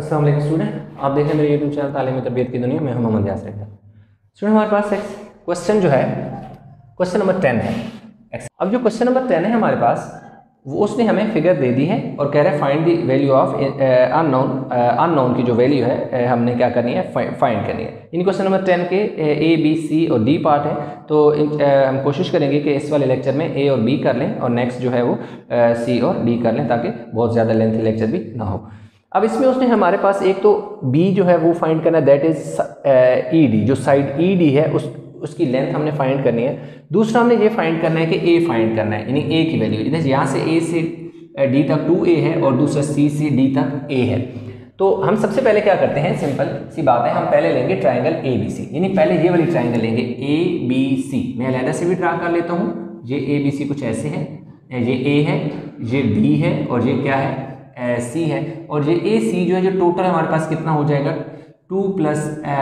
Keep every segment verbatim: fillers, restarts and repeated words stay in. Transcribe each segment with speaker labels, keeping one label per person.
Speaker 1: अस्सलाम वालेकुम स्टूडेंट, आप देख रहे हैं मेरे यूट्यूब चैनल तालीम तरबियत की दुनिया में। हम मोहम्मद यासर स्टूडेंट, हमारे पास एक क्वेश्चन जो है क्वेश्चन नंबर टेन है। अब जो क्वेश्चन नंबर टेन है हमारे पास, वो उसने हमें फिगर दे दी है और कह रहा है find the value of unknown unknown की जो वैल्यू है uh, हमने क्या करनी है, फाइंड करनी है। इन क्वेश्चन नंबर टेन के ए बी सी और डी पार्ट है, तो इन, uh, हम कोशिश करेंगे कि इस वाले लेक्चर में ए और बी कर लें और नेक्स्ट जो है वो सी uh, और डी कर लें, ताकि बहुत ज़्यादा लेंथी लेक्चर भी ना हो। अब इसमें उसने हमारे पास एक तो बी जो है वो फाइंड करना है, दैट इज ई डी, जो साइड ई डी है उस उसकी लेंथ हमने फाइंड करनी है। दूसरा हमने ये फाइंड करना है कि ए फाइंड करना है, यानी ए की वैल्यू, जैसे यहाँ से ए से डी तक टू ए है और दूसरा सी से डी तक ए है। तो हम सबसे पहले क्या करते हैं, सिंपल सी बात है, हम पहले लेंगे ट्राइंगल ए बी सी, यानी पहले ये वाली ट्राइंगल लेंगे ए बी सी। मैं अलहदा से भी ड्रा कर लेता हूँ। ये ए बी सी कुछ ऐसे है, ये ए है, ये बी है और ये क्या है, सी है। और ये ए सी जो है, जो टोटल हमारे पास कितना हो जाएगा, टू प्लस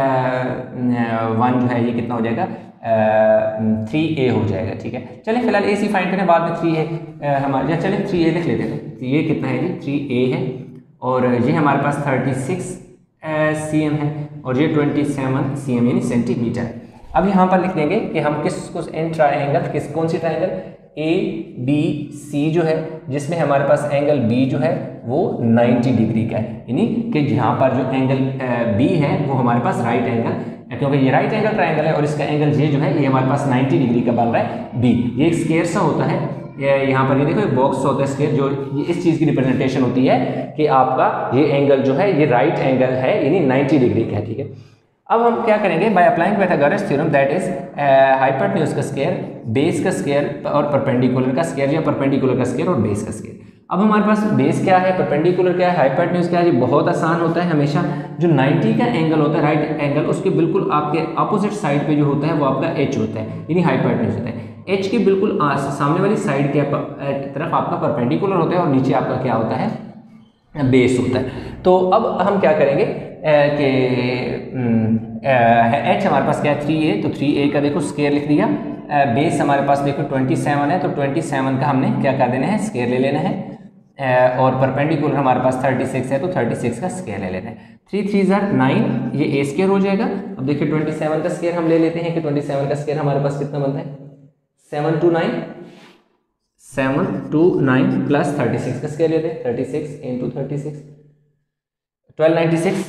Speaker 1: वन जो है ये कितना हो जाएगा, थ्री ए हो जाएगा। ठीक है, चलें फिलहाल ए सी फाइंड करें, बाद में थ्री है हमारे, चलें थ्री ए लिख लेते हैं। तो ये कितना है जी, थ्री ए है और ये हमारे पास थर्टी सिक्स सी एम है और ये ट्वेंटी सेवन सी एम यानी सेंटीमीटर है। अब यहाँ पर लिख देंगे कि हम किस कुछ एन ट्राइंगल, किस कौन सी ट्राइंगल, ए बी सी जो है, जिसमें हमारे पास एंगल बी जो है वो नाइन्टी डिग्री का है, यानी कि जहाँ पर जो एंगल बी है वो हमारे पास राइट एंगल, क्योंकि ये राइट एंगल ट्राइंगल है और इसका एंगल ये जो है ये हमारे पास नाइन्टी डिग्री का बन रहा है बी। ये एक स्क्वायर सा होता है, यहाँ पर ये देखो एक बॉक्स होता है स्क्वायर, जो ये इस चीज़ की रिप्रेजेंटेशन होती है कि आपका ये एंगल जो है ये राइट एंगल है, यानी नाइन्टी डिग्री का है। ठीक है, अब हम क्या करेंगे, by applying Pythagoras theorem, that is hypotenuse का स्क्वायर, बेस का स्क्वायर और परपेंडिकुलर का स्क्वायर, या परपेंडिकुलर का स्क्वायर और बेस का स्क्वायर। अब हमारे पास बेस क्या है, परपेंडिकुलर क्या है, हाइपोटेन्यूज क्या है, ये बहुत आसान होता है। हमेशा जो नाइन्टी का एंगल होता है, राइट एंगल, उसके बिल्कुल आपके अपोजिट साइड पे जो होता है वो आपका एच होता है, यानी हाइपोटेन्यूज होता है। एच के बिल्कुल सामने वाली साइड के तरफ आपका परपेंडिकुलर होता है और नीचे आपका क्या होता है, बेस होता है। तो अब हम क्या करेंगे कि एच हमारे पास क्या है, थ्री ए, तो थ्री ए का देखो स्क्वायर लिख दिया। बेस हमारे पास देखो ट्वेंटी सेवन है, तो ट्वेंटी सेवन का हमने क्या कर देना है, स्क्वायर ले लेना है। और परपेंडिकुलर हमारे पास थर्टी सिक्स है, तो थर्टी सिक्स का स्क्वायर ले लेना है। थ्री थ्री ज़ार नाइन, ये ए स्क्वायर हो जाएगा। अब देखिए ट्वेंटी सेवन का स्क्वायर हम ले लेते हैं कि ट्वेंटी सेवन का स्क्वायर हमारे पास कितना बनता है, seven two nine, seven two nine plus thirty six का स्क्वायर लेते हैं, thirty six into thirty six, twelve ninety six.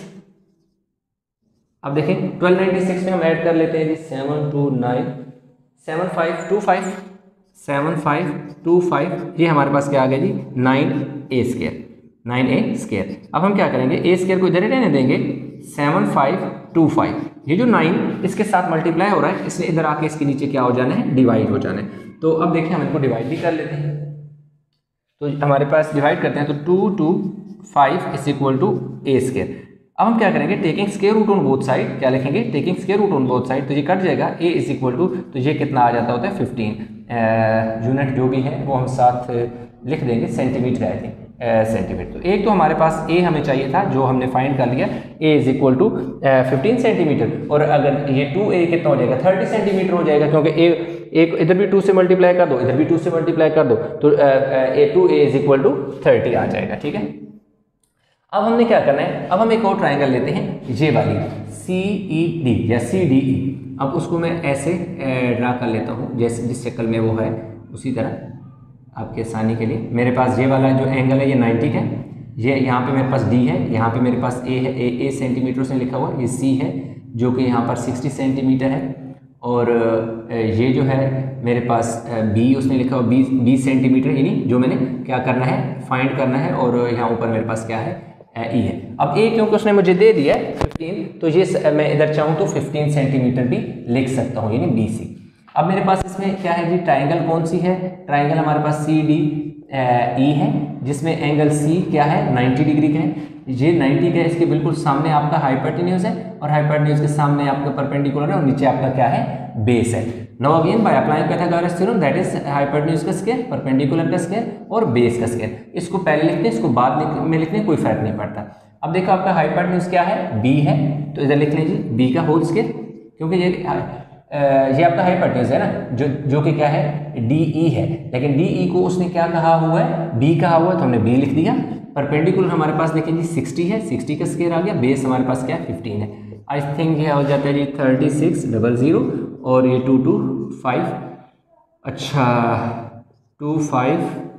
Speaker 1: अब देखें ट्वेल्व नाइन्टी सिक्स में हम ऐड कर लेते हैं जी seven two nine, seven five two five, seven five two five, ये हमारे पास क्या आ गया जी, nine A square, nine A square. अब हम क्या करेंगे, ए स्क्वायर को इधर ही रहने देंगे, सेवन फाइव टू फाइव, ये जो नाइन इसके साथ मल्टीप्लाई हो रहा है, इसलिए इधर आके इसके नीचे क्या हो जाना है, डिवाइड हो जाना है। तो अब देखिए हम इनको डिवाइड भी कर लेते हैं, तो हमारे पास डिवाइड करते हैं, तो two two five is equal to A square. अब हम क्या करेंगे, taking square root on both side, क्या लिखेंगे, taking square root on both side, तो ये कट जाएगा, ए इज इक्वल टू, तो ये कितना आ जाता होता है फिफ्टीन, यूनिट जो भी है वो हम साथ लिख देंगे, सेंटीमीटर आई थिंक, सेंटीमीटर। तो एक तो हमारे पास ए हमें चाहिए था, जो हमने फाइंड कर लिया, A is equal to fifteen centimetre, और अगर ये टू ए कितना हो जाएगा, थर्टी सेंटीमीटर हो जाएगा, क्योंकि ए एक इधर भी टू से मल्टीप्लाई कर दो, इधर भी टू से मल्टीप्लाई कर दो, तो A two A is equal to thirty आ जाएगा। ठीक है, अब हमने क्या करना है, अब हम एक और ट्राइंगल लेते हैं, ये वाली सी ई डी या सी डी ई। अब उसको मैं ऐसे ड्रा कर लेता हूँ, जैसे जिस शक्ल में वो है उसी तरह आपके आसानी के लिए। मेरे पास ये वाला जो एंगल है ये नाइन्टी है, ये यहाँ पे मेरे पास डी है, यहाँ पे मेरे पास ए है, ए ए सेंटीमीटर से लिखा हुआ, ये सी है जो कि यहाँ पर सिक्सटी सेंटीमीटर है, और ये जो है मेरे पास बी उसने लिखा हुआ बीस बीस सेंटीमीटर, यानी जो मैंने क्या करना है, फाइंड करना है, और यहाँ ऊपर मेरे पास क्या है, ई है। अब ए क्योंकि उसने मुझे दे दिया है फिफ्टीन, तो ये मैं इधर चाहूँ तो फिफ्टीन सेंटीमीटर भी लिख सकता हूँ, यानी बी सी। अब मेरे पास इसमें क्या है जी, ट्राइंगल कौन सी है, ट्राइंगल हमारे पास सी डी ई है, जिसमें एंगल सी क्या है, नाइन्टी डिग्री का है, ये नाइन्टी का है, इसके बिल्कुल सामने आपका हाइपोटेन्यूज है और हाइपोटेन्यूज के सामने आपका परपेंडिकुलर है और नीचे आपका क्या है, बेस है। Now again by applying Pythagoras theorem, that is hypotenuse का स्क्वायर, परपेंडिकुलर का स्क्वायर और बेस का स्क्वायर। इसको पहले लिखते हैं, इसको बाद में लिखते हैं, कोई फर्क नहीं पड़ता। अब देखो आपका हाइपोटेन्यूज क्या है, बी है, तो इधर लिख लीजिए बी का होल स्क्वायर, क्योंकि ये ये आपका हाइपोटेन्यूज है ना, जो जो कि क्या है, डी ई है, लेकिन डी ई को उसने क्या कहा हुआ है, बी कहा हुआ है, तो हमने बी लिख दिया। परपेंडिकुलर हमारे पास देखें जी सिक्सटी है, सिक्सटी का स्क्वायर आ गया, बेस हमारे पास क्या है फिफ्टीन है। आई थिंक ये हो जाता है जी थर्टी सिक्स डबल ज़ीरो और ये टू टू फाइव, अच्छा two five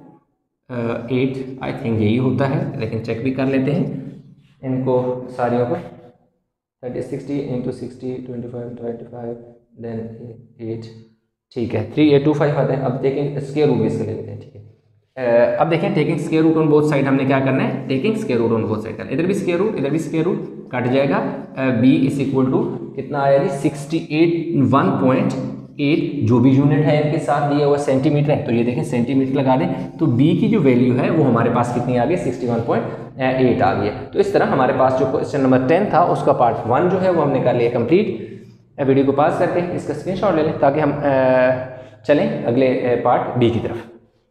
Speaker 1: eight I think यही होता है, लेकिन चेक भी कर लेते हैं इनको सारियों को। Thirty sixty into sixty twenty five twenty five then eight, ठीक है थ्री एट टू फाइव आता है। अब देखें स्क्वायर रूट इसके ले लेते हैं, ठीक है। Uh, अब देखें taking square root on both side हमने क्या करना है, taking square root on both side करना है। इधर भी स्क्वायर रूट इधर भी स्क्वायर रूट कट जाएगा, बी इज इक्वल टू कितना आया जी sixty eight one point eight, जो भी यूनिट है इनके साथ दिया हुआ सेंटीमीटर है, तो ये देखें सेंटीमीटर लगा दें तो बी की जो वैल्यू है वो हमारे पास कितनी आ गई सिक्सटी वन पॉइंट एट आ गई है। तो इस तरह हमारे पास जो क्वेश्चन नंबर टेन था उसका पार्ट वन जो है वो हमने कर लिया कंप्लीट। वीडियो को पास करके इसका स्क्रीनशॉट ले लें ताकि हम आ, चलें अगले पार्ट बी की तरफ।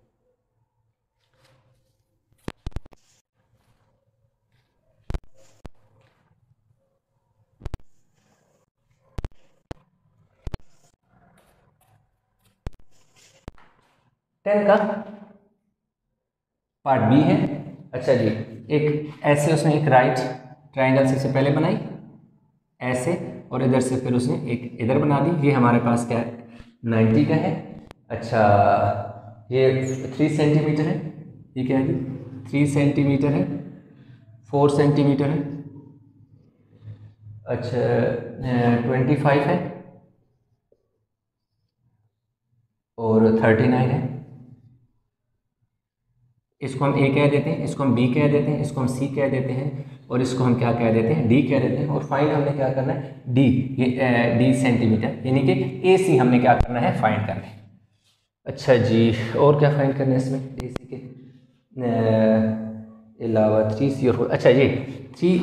Speaker 1: टेन का पार्ट बी है। अच्छा जी, एक ऐसे उसने एक राइट ट्रायंगल सबसे पहले बनाई ऐसे, और इधर से फिर उसने एक इधर बना दी। ये हमारे पास क्या है नाइन्टी का है। अच्छा ये थ्री सेंटीमीटर है, ये क्या है जी थ्री सेंटीमीटर है, फोर सेंटीमीटर है, अच्छा ट्वेंटी फाइव है और थर्टी नाइन है। इसको हम ए कह देते हैं, इसको हम बी कह देते हैं, इसको हम सी कह देते हैं और इसको हम क्या कह देते हैं डी कह देते हैं। और फाइंड हमने क्या करना है डी, ये डी सेंटीमीटर, यानी कि ए सी हमने क्या करना है फाइंड करना है। अच्छा जी, और क्या फाइंड करना है इसमें ए सी के अलावा थ्री सी और अच्छा ये थ्री,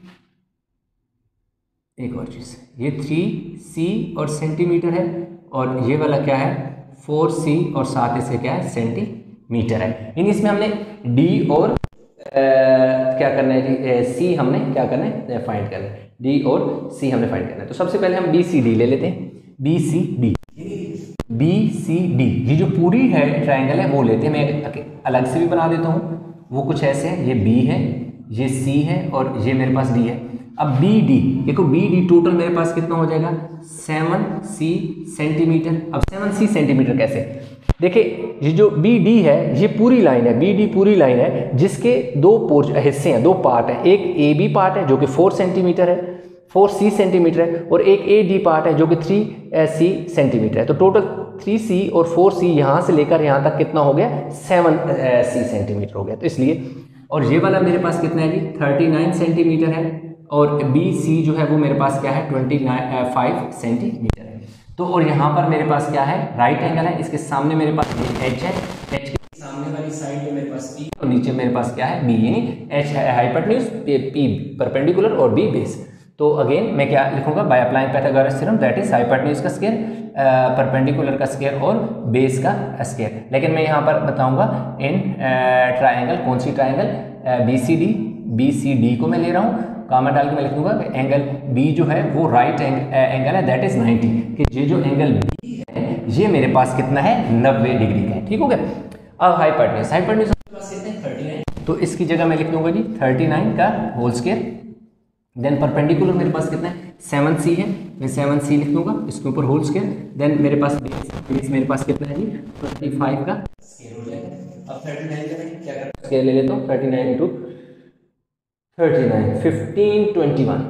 Speaker 1: एक और चीज़ ये थ्री सी और सेंटीमीटर है और ये वाला क्या है फोर सी और साथ इसे क्या है सेंटीमीटर है। यानी इसमें हमने डी और आ, क्या करना है जी सी हमने क्या करना है फाइंड करना है, डी और सी हमने फाइंड करना है। तो सबसे पहले हम बी सी डी ले लेते हैं, B C D, B C D ये जो पूरी है ट्राइंगल है वो लेते हैं। मैं अलग से भी बना देता हूँ, वो कुछ ऐसे है, ये बी है, ये सी है और ये मेरे पास डी है। अब बी डी देखो, बी डी टोटल मेरे पास कितना हो जाएगा सेवन सी सेंटीमीटर। अब सेवन सी सेंटीमीटर कैसे, देखिए ये जो बी डी है ये पूरी लाइन है, बी डी पूरी लाइन है जिसके दो पोर्च हिस्से हैं, दो पार्ट हैं। एक ए बी पार्ट है जो कि फोर सेंटीमीटर है, फोर सी सेंटीमीटर है, और एक ए डी पार्ट है जो कि थ्री सी सेंटीमीटर है। तो टोटल थ्री सी और फोर सी यहाँ से लेकर यहाँ तक कितना हो गया सेवन सी सेंटीमीटर हो गया। तो इसलिए, और ये वाला मेरे पास कितना है जी थर्टी नाइन सेंटीमीटर है और बी सी जो है वो मेरे पास क्या है ट्वेंटी नाइन फाइव सेंटीमीटर है। तो और यहाँ पर मेरे पास क्या है राइट एंगल है, इसके सामने मेरे पास एच है, एच के सामने वाली साइड में मेरे पास पी और नीचे मेरे पास क्या है बी, यानी एच है हाइपोटेन्यूज, पी परपेंडिकुलर और बी बेस। तो अगेन मैं क्या लिखूंगा by applying Pythagoras theorem that is hypotenuse का स्क्वायर, परपेंडिकुलर का स्क्वायर और बेस का स्क्वायर। लेकिन मैं यहाँ पर बताऊंगा इन ट्राइंगल, कौन सी triangle B C D, B C D को मैं ले रहा हूँ, कामा डाल के मैं लिख दूंगा एंगल बी जो है वो राइट एंगल है दैट इज नाइन्टी, कि ये जो एंगल बी है ये मेरे पास कितना है नब्बे डिग्री का है। ठीक हो गया। अब हाइपोटेन्यूज, हाइपोटेन्यूज मेरे पास कितने थर्टी नाइन, तो इसकी जगह मैं लिख दूंगा जी थर्टी नाइन का होल स्क्वायर। देन परपेंडिकुलर मेरे पास कितना है सेवन सी है, मैं सेवन सी लिख दूंगा इसके ऊपर होल स्क्वायर। देन मेरे पास बेस, बेस मेरे पास कितना है जी ट्वेंटी फाइव का स्क्वायर हो जाएगा। अब थर्टी नाइन का मैं क्या करता हूँ स्क्वायर ले लेता हूँ, thirty nine into thirty nine fifteen twenty one,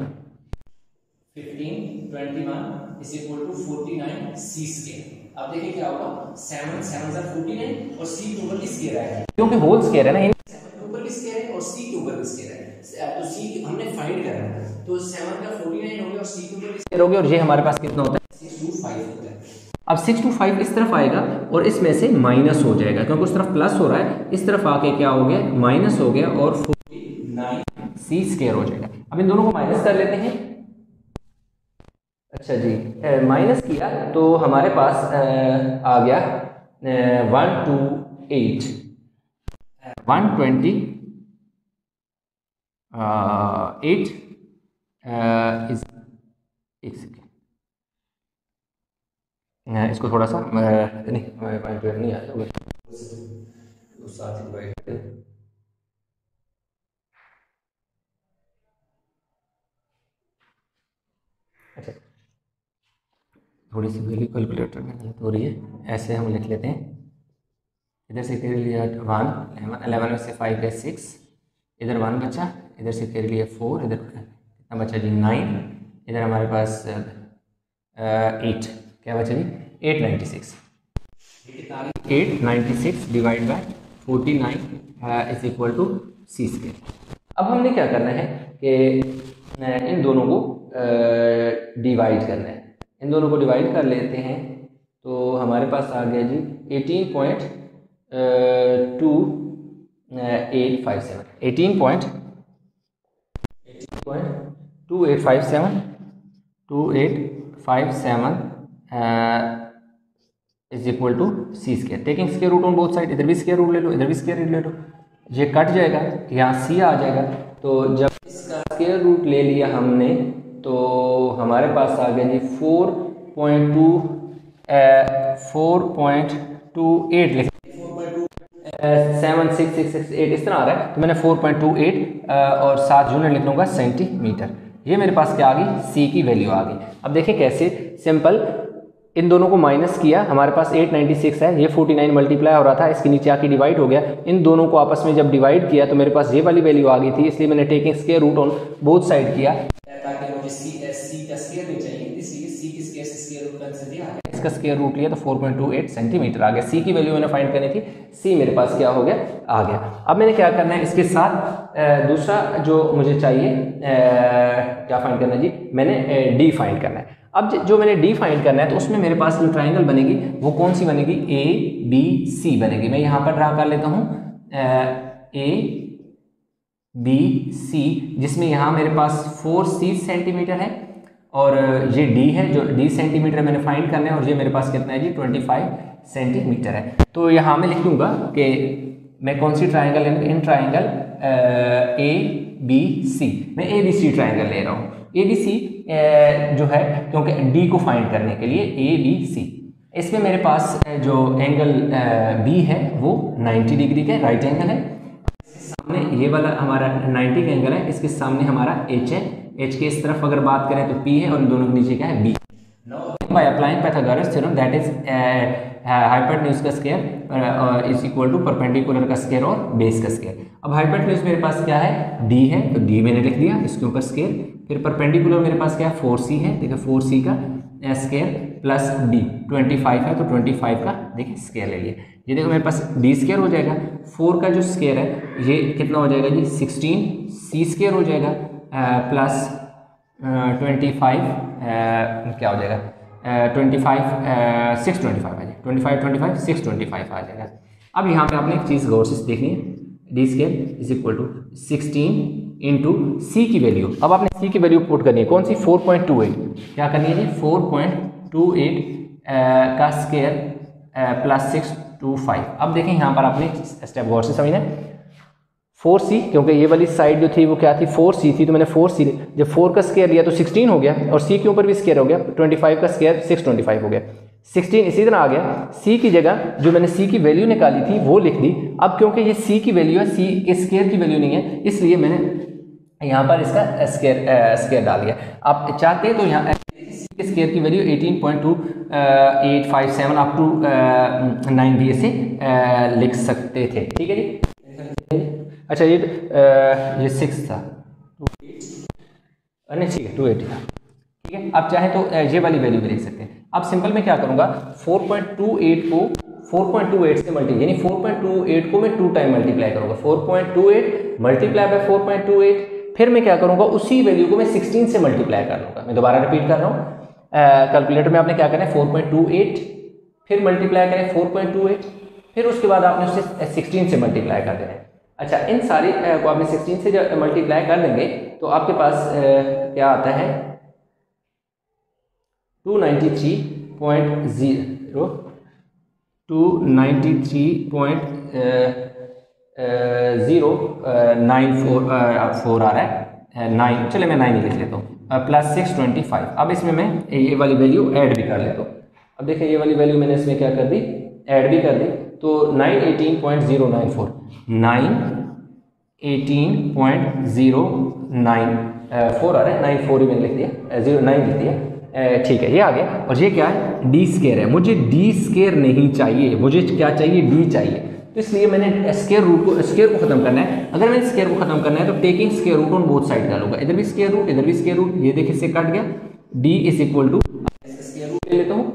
Speaker 1: fifteen twenty one is equal to forty nine C square. अब देखिए क्या होगा सेवन सेवन सा फोर्टी नाइन और सी के ऊपर भी स्क्वायर है क्योंकि होल स्क्वायर है ना, सेवन के ऊपर भी स्क्वायर है और सी के ऊपर भी स्क्वायर है। तो सी हमने फाइंड करना है, तो सेवन का फोर्टी नाइन हो गया और सी के ऊपर भी स्क्वायर हो गया और ये हमारे पास कितना होता है सिक्स टू फाइव होता है। अब सिक्स टू फाइव इस तरफ आएगा और इसमें से माइनस हो जाएगा क्योंकि उस तरफ प्लस हो रहा है, इस तरफ आके क्या हो गया माइनस हो गया और फोर्टी नाइन सी स्क्वायर हो जाएगा। अब इन दोनों को माइनस कर लेते हैं। अच्छा जी, माइनस किया तो हमारे पास आ, आ गया one two eight one twenty eight इस एक सेकेंड, इसको थोड़ा सा नहीं हमारे पॉइंट नहीं आया, अच्छा, थोड़ी सी वैल्यू कैलकुलेटर में गलत हो रही है, ऐसे हम लिख लेते हैं। इधर से कर लिया वन, अलेवन में से फाइव गए सिक्स, इधर वन बचा, इधर से कर लिया फोर, इधर कितना बचा जी नाइन, इधर हमारे पास एट, क्या बचा जी eight ninety six. Eight ninety six divide by forty nine is equal to C square. अब हमने क्या करना है कि इन दोनों को डिवाइड करना है। इन दोनों को डिवाइड कर लेते हैं तो हमारे पास आ गया जी eighteen point two eight five seven, eighteen point two eight five seven, two eight five seven is equal to C square. Taking square root on both side, इधर भी स्क्वायर रूट ले लो, इधर भी स्क्वायर रूट ले लो, ये cut जाएगा, यहाँ सी आ जाएगा। तो जब इसका स्क्वायर रूट ले लिया हमने तो हमारे पास आ गया जी four point two four point two eight लिख seven six six six eight इस तरह आ रहा है, तो मैंने फोर पॉइंट टू एट और सात यूनिट लिख लूँगा सेंटीमीटर। ये मेरे पास क्या आ गई, सी की वैल्यू आ गई। अब देखिए कैसे, सिंपल, इन दोनों को माइनस किया, हमारे पास एट नाइन्टी सिक्स है, ये फोर्टी नाइन मल्टीप्लाई हो रहा था, इसके नीचे आके डिवाइड हो गया। इन दोनों को आपस में जब डिवाइड किया तो मेरे पास ये वाली वैल्यू आ गई थी, इसलिए मैंने taking square root on both side किया ताकि मुझे सी सी का स्क्वायर नहीं चाहिए, इसलिए सी की स्क्वायर से स्क्वायर रूट कैंसिल दिया, इसका स्क्वायर रूट लिया तो four point two eight centimetre आ गया। सी की वैल्यू मैंने फाइंड करनी थी, सी मेरे पास क्या हो गया, आ गया। अब मैंने क्या करना है, इसके साथ दूसरा जो मुझे चाहिए क्या फाइंड करना जी, मैंने डी फाइंड करना है। अब जो मैंने डी फाइंड करना है तो उसमें मेरे पास जो ट्राइंगल बनेगी वो कौन सी बनेगी, ए बी सी बनेगी। मैं यहाँ पर ड्रा कर लेता हूँ ए बी सी, जिसमें यहाँ मेरे पास फोर सी सेंटीमीटर है और ये डी है, जो डी सेंटीमीटर मैंने फाइंड करना है, और ये मेरे पास कितना है जी ट्वेंटी फाइव सेंटीमीटर है। तो यहाँ मैं लिख दूंगा कि मैं कौन सी triangle, in triangle A B C, मैं ए बी सी ट्राइंगल ले रहा हूँ। ए बी सी जो है, क्योंकि डी को फाइंड करने के लिए ए बी सी, इसमें मेरे पास जो एंगल बी है वो नाइन्टी डिग्री का राइट एंगल है, सामने ये वाला हमारा नाइन्टी का एंगल है, इसके सामने हमारा एच है, एच के इस तरफ अगर बात करें तो पी है और इन दोनों के नीचे क्या है, B. By applying Pythagoras theorem that is hypotenuse का square is equal to perpendicular का स्क्वायर और बेस का स्क्वायर। अब हाइपोटेन्यूज मेरे पास क्या है, डी है, तो डी मैंने लिख दिया, इसके ऊपर स्क्वायर। फिर परपेंडिकुलर मेरे पास क्या है, फोर सी है, देखिए फोर सी का square plus D twenty five है, तो ट्वेंटी फाइव का देखिए स्क्वायर ले लिया। ये देखो मेरे पास डी स्क्वायर हो जाएगा, फोर का जो स्क्वायर है ये कितना हो जाएगा जी सिक्सटीन सी स्क्वायर हो जाएगा प्लस ट्वेंटी फाइव क्या हो जाएगा twenty five six twenty five आ जाएगा, twenty five twenty five six twenty five आ जाएगा। अब यहाँ पे आपने एक चीज़ गौर से देखनी है, D square is equal to sixteen into C की वैल्यू। अब आपने सी की वैल्यू पुट करनी है, कौन सी, फोर पॉइंट टू एट, क्या करनी है जी फोर पॉइंट टू एट का square plus six two five. अब देखें यहाँ पर आपने स्टेप गौर से समझना है, फोर सी, क्योंकि ये वाली साइड जो थी वो क्या थी, फोर सी थी, तो मैंने फोर सी, जब फोर का स्क्वायर लिया तो सिक्सटीन हो गया, और सी के ऊपर भी स्क्वायर हो गया, ट्वेंटी फाइव का स्क्वायर सिक्स ट्वेंटी फाइव हो गया, सिक्सटीन इसी तरह आ गया। सी की जगह जो मैंने सी की वैल्यू निकाली थी वो लिख दी। अब क्योंकि ये सी की वैल्यू है, सी के स्क्वायर की वैल्यू नहीं है, इसलिए मैंने यहाँ पर इसका स्क्वायर स्क्वायर डाल दिया। आप चाहते हैं तो यहाँ के स्क्वायर की value eighteen point two eight five seven up to nine भी ऐसे लिख सकते थे, ठीक है जी। अच्छा ये आ, ये सिक्स था, नहीं ठीक है टू एटी था, ठीक है। आप चाहे तो ये वाली वैल्यू भी लिख सकते हैं। अब सिंपल मैं क्या करूँगा, फोर पॉइंट टू एट को फोर पॉइंट टू एट से मल्टी, यानी फोर पॉइंट टू एट को मैं टू टाइम मल्टीप्लाई करूँगा, four point two eight multiply by four point two eight, फिर मैं क्या करूँगा, उसी वैल्यू को मैं सिक्सटीन से मल्टीप्लाई कर लूँगा। मैं दोबारा रिपीट कर रहा हूँ, कैलकुलेटर में आपने क्या करना है, फोर पॉइंट टू एट फिर मल्टीप्लाई करें फोर पॉइंट टू एट, फिर उसके बाद आपने उससे सिक्सटीन से मल्टीप्लाई कर देना है। अच्छा, इन सारी को आपने सिक्सटीन से जब मल्टीप्लाई कर देंगे तो आपके पास आ, क्या आता है, two ninety three point zero two ninety three point zero nine four four आ रहा है, नाइन, चले मैं नाइन ही लिख लेता हूँ, प्लस सिक्स ट्वेंटी फाइव। अब इसमें मैं ये वाली वैल्यू ऐड भी कर लेता हूँ। अब देखिए ये वाली वैल्यू मैंने इसमें क्या कर दी, ऐड भी कर दी, तो nine eighteen point zero nine four, nine eighteen point zero nine four आ रहा है, नाइन फोर ही मैंने लिख दिया, जीरो नाइन लिख दिया, ठीक है ये आ गया। और ये क्या है, डी स्केयर है, मुझे डी स्केयर नहीं चाहिए, मुझे क्या चाहिए, डी चाहिए। तो इसलिए मैंने स्केयर रूट को स्केयर को खत्म करना है। अगर मैंने स्केयर को खत्म करना है तो taking square root on both side डालूंगा, इधर भी स्केयर रूट इधर भी स्केयर रूट, ये देखिए इससे कट गया, D is equal to square root ले लेता हूँ,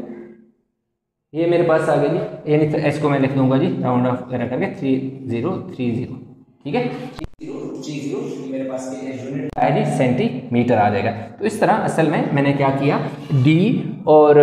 Speaker 1: ये मेरे पास आ गया जी, यानी तो इसको मैं लिख दूंगा जी राउंड ऑफ वगैरह करके थ्री जीरो थ्री जीरो, ठीक है, थ्री जीरो मेरे पास यूनिट आया जी सेंटीमीटर आ जाएगा। तो इस तरह असल में मैंने क्या किया, डी और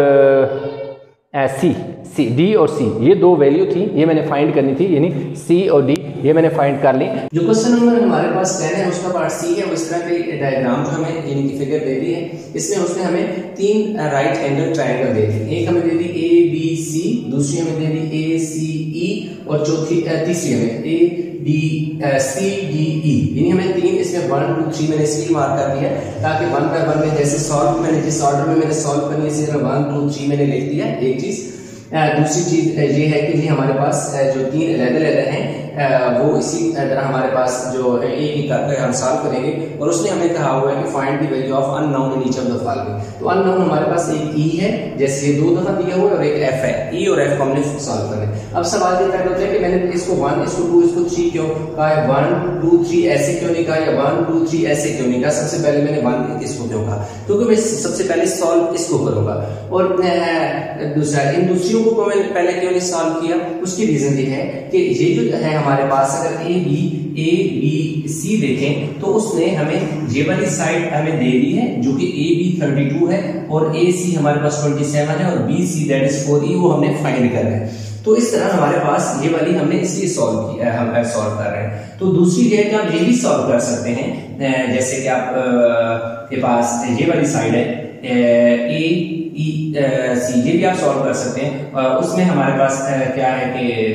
Speaker 1: सी सी डी और सी ये दो वैल्यू थी, ये मैंने फाइंड करनी थी, यानी सी और डी ये मैंने फाइंड कर ली।
Speaker 2: जो क्वेश्चन नंबर हमारे पास टेन है उसका पार्ट सी है, वो इस तरह के डायग्राम जो हमें यानी कि फिगर दे दी है, इसमें उसने हमें तीन राइट एंगल ट्रायंगल दे दी, एक हमें दे दी ए बी सी, दूसरी हमें दे दी ए सी ई और चौथी तीसरी हमें A D C D E, यानी हमें तीन इसमें वन टू थ्री मैंने इसलिए मार्क कर दिया ताकि वन बाय वन में जैसे सॉल्व मैंने जिस ऑर्डर में मैंने सॉल्व करनी है इसी तरह वन टू थ्री मैंने लिख दिया एक चीज। दूसरी चीज ये है कि जी हमारे पास जो तीन अलग अलग हैं वो इसी तरह हमारे पास जो एक ही करके हम सॉल्व करेंगे, और उसने हमें कहा हुआ है कि find the value of unknown in each of the following. तो अननोन हमारे पास एक ई है, जैसे दो दफा दिया हुआ है, और एक एफ है, ई और एफ को हमने सॉल्व करना है। अब सवाल ये पैदा होता है कि मैंने इसको वन इसको टू इसको थ्री क्यों कहा है, वन टू थ्री ऐसे क्यों नहीं कहा, या वन टू थ्री ऐसे क्यों नहीं कहा। सबसे पहले मैंने वन इसको क्यों कहा, क्योंकि मैं सबसे पहले सॉल्व इसको करूंगा, और दूसरा इन दूसरियों को मैंने पहले क्यों नहीं सॉल्व किया, उसकी रीजन ये है कि ये जो है हमारे पास अगर ए बी ए बी सी देखें तो उसने हमें ये वाली साइड हमें दे दी है जो कि ए बी थर्टी टू है, और ए सी हमारे पास ट्वेंटी सेवन है, और B C that is four E वो हमने फाइंड करना है। तो इस तरह हमारे पास ये वाली हमने इसलिए सॉल्व किया, हम सॉल्व कर रहे हैं। तो दूसरी जगह कि आप ये भी सॉल्व कर सकते हैं, जैसे कि आप के पास ये वाली साइड है ए ई सी, ये भी आप सॉल्व कर सकते हैं। उसमें हमारे पास क्या है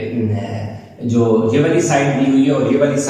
Speaker 2: कि जो ये वाली साइड दी हुई है और ये वाली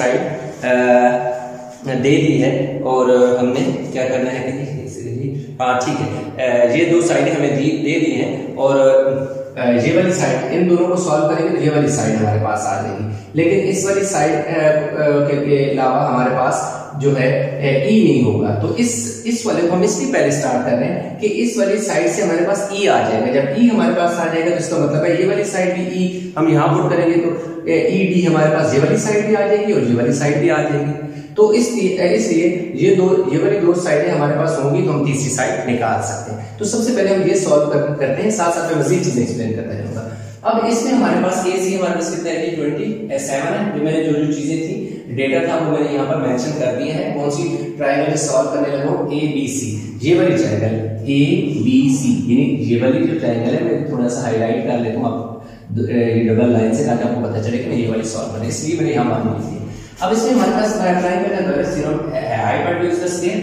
Speaker 2: साइड दे दी है, और हमने क्या करना है कि हाँ ठीक है, ये दो साइडें हमें दी दे दी हैं, और ये वाली साइड इन दोनों को सॉल्व करेंगे तो ये वाली साइड हमारे पास आ जाएगी, लेकिन इस वाली साइड के अलावा हमारे पास जो है ई नहीं होगा। तो इस इस वाले को हम इसलिए पहले स्टार्ट कर रहे हैं कि इस वाली साइड से हमारे पास ई आ जाएगा। जब ई हमारे पास आ जाएगा तो इसका मतलब है ये वाली साइड भी ई हम यहाँ पुट करेंगे तो ई डी हमारे पास ये वाली साइड भी आ जाएगी और ये वाली साइड भी आ जाएगी। तो इसलिए इसलिए ये दो ये वाली दो साइडें हमारे पास होंगी तो हम तीसरी साइड निकाल सकते हैं। तो सबसे पहले हम ये सॉल्व कर, करते हैं, साथ साथ में मजीद चीजें एक्सप्लेन करता जाऊंगा। अब इसमें हमारे पास ए सी हमारे पास कितना है, ट्वेंटी सेवन है। जो मैंने जो जो चीजें थी डेटा था वो मैंने यहाँ पर मेंशन कर दिया है। कौन सी ट्रायंगल सॉल्व करने लगा हूँ, ए बी सी, ये वाली ट्रायंगल ए बी सी, यानी ये वाली जो ट्रायंगल है मैं थोड़ा सा हाईलाइट कर लेता हूँ आप ये डबल लाइन से, ताकि आपको पता चले कि मैं ये वाली सॉल्व कर रहा हूं, इसलिए मैंने यहाँ मान ली थी। अब इसमें हमारे पास ट्रायंगल का अगर थ्योरम हाइपोटेन्यूज का स्केल,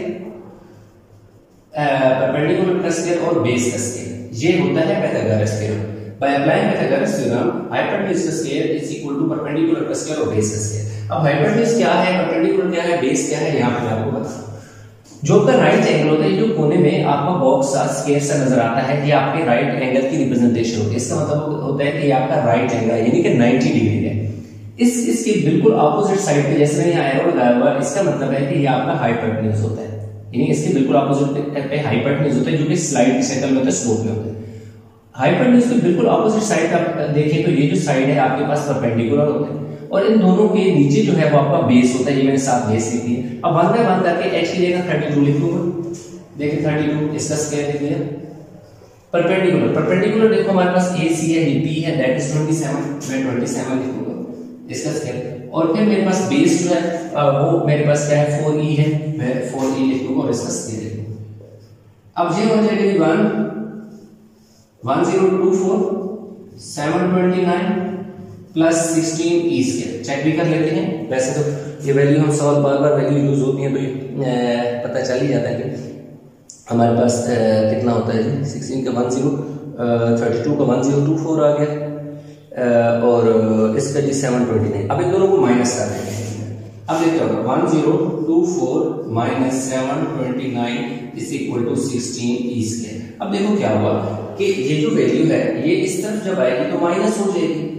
Speaker 2: परपेंडिकुलर का स्केल और बेस का स्केल, ये होता है Pythagoras theorem. By applying Pythagoras theorem, hypotenuse का scale is equal to perpendicular का स्केल और बेस का स्केल। अब hypotenuse क्या है, perpendicular क्या है, बेस क्या है, यहाँ पे मैं आपको बताऊँ। जो आपका राइट एंगल होता है, जो कोने में आपका बॉक्स सा स्केल सा नजर आता है, ये आपके राइट एंगल की रिप्रेजेंटेशन होती है। इसका मतलब होता है कि ये आपका राइट एंगल है, यानी कि नाइंटी डिग्री है। इस इसके बिल्कुल ऑपोजिट साइड पे जैसे मैंने यहाँ एरो लगाया हुआ, इसका मतलब है कि ये आपका हाइपोटेन्यूज होता है, यानी इसके बिल्कुल ऑपोजिट पे हाइपोटेन्यूज होता है, जो कि स्लाइड की शक्ल में होता है, स्लोप में होता है। हाइपोटेन्यूज के बिल्कुल ऑपोजिट साइड आप देखें तो ये जो साइड है आपके पास परपेंडिकुलर होता है, और इन दोनों के नीचे जो है वो आपका बेस होता है। ये मैंने साथ बेस लिख दिया। अब वन बाय वन करके एच की जगह थर्टी टू लिख दूंगा। देखिए थर्टी टू इसका स्केल लिख दिया। परपेंडिकुलर परपेंडिकुलर देखो हमारे पास ए सी है, ये पी है, दैट इज ट्वेंटी सेवन, मैं ट्वेंटी सेवन लिखूंगा इसका स्केल। और फिर मेरे पास बेस जो है वो मेरे पास क्या है, फोर ई है, मैं फोर ई लिख दूंगा और इसका स्केल लिख दूंगा। अब ये हो जाएगा one one zero two four seven twenty nine plus sixteen E square check भी कर लेते हैं। वैसे तो ये वैल्यू हम सॉल्व बार बार वैल्यू यूज होती है तो ये पता चल ही जाता है कि हमारे पास आ, कितना होता है जी, सिक्सटीन का वन जीरो थर्टी टू का वन जीरो टू फोर आ गया, आ, और इसका जी सेवन ट्वेंटी नाइन। अब इन दोनों को माइनस कर देते हैं। अब देखते होगा one zero two four minus seven twenty nine is equal to sixteen E square. अब देखो क्या हुआ कि ये जो वैल्यू है ये इस तरफ जब आएगी तो माइनस हो जाएगी,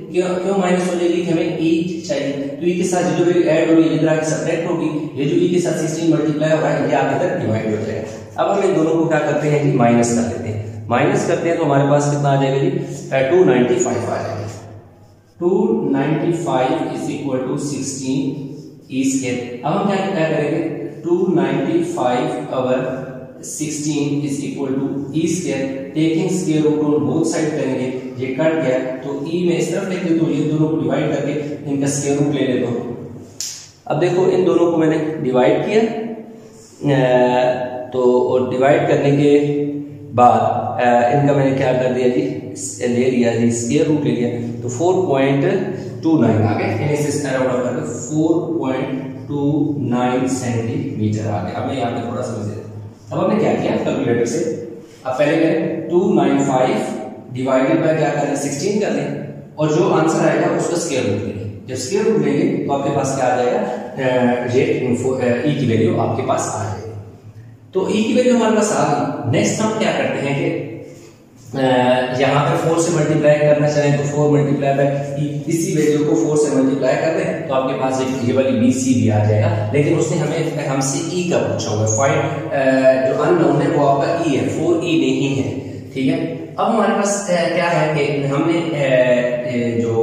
Speaker 2: क्यों क्यों माइनस हो जाएगी कि हमें e चाहिए, तो e के साथ जो वैल्यू ऐड हो रही है इधर आके सब्ट्रैक्ट होगी, ये जो e के साथ सिक्सटीन मल्टीप्लाई हो रहा है ये आगे इधर डिवाइड हो जाएगा। अब हम इन दोनों को क्या करते हैं जी माइनस कर लेते हैं, माइनस करते हैं तो हमारे पास कितना आ जाएगा जी टू नाइनटी फाइव आ जाएगा, two ninety five is equal to sixteen E square. अब हम क्या क्या करेंगे, two ninety five over sixteen is equal to E square, taking square root on both side करेंगे, ये कट गया तो e में इस तरफ लिख देता हूं, ये दोनों को डिवाइड करके इनका स्क्वायर रूट ले लेता हूं। अब देखो इन दोनों को मैंने डिवाइड किया, तो और डिवाइड करने के बाद इनका मैंने क्या कर दिया जी ले लिया जी स्क्वायर रूट ले लिया, तो फोर पॉइंट टू नाइन आ गए, four point two nine centimetre आ गए। अब मैं यहाँ पे थोड़ा समझ देता हूँ। अब हमने क्या किया कैलकुलेटर से, अब पहले करें two nine five divided by क्या करें सिक्सटीन कर लें, और जो आंसर आएगा उसका स्क्वायर रूट लेंगे, जब स्क्वायर रूट लेंगे तो आपके पास क्या आ जाएगा ये ई की वैल्यू आपके पास आ जाएगी। तो ई की वैल्यू हमारे पास आ गई। नेक्स्ट हम क्या करते हैं कि यहाँ पर फोर से मल्टीप्लाई करना चाहें तो फोर मल्टीप्लाई बाय इसी वैल्यू को फोर से मल्टीप्लाई कर दें तो आपके पास ये वाली बी सी भी आ जाएगा, लेकिन उसने हमें हमसे ई का पूछा हुआ है, फाइंड जो अननोन है वो आपका ई है, फोर ई नहीं है, ठीक है। अब हमारे पास क्या है कि हमने जो